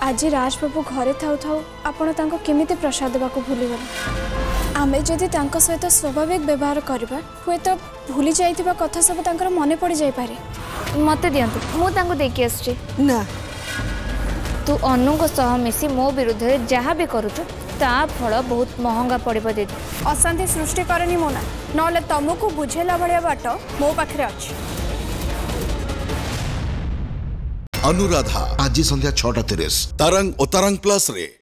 आज राजबाबू घरे थाउ थाउ आपण तांको केमिति प्रसाद देबाको भूली गले। आमे जदि तांको सहित स्वाभाविक व्यवहार करबा हुए तो भूली जाइतिबा कथा सब तांकर मने पड़ी जाई पारे। मते दियंतु मु तांको देखि आछी ना तू अनु को सह मिसी मो विरुद्ध रे जहा भी करूछु ता फल बहुत महंगा पड़िबो दे। अशांति सृष्टि करनी मोना नले तुमको बुझेला भलिया बाट मो पाखरे अछि। अनुराधा आज संध्या 6:30 तरंग और तरंग प्लस रे।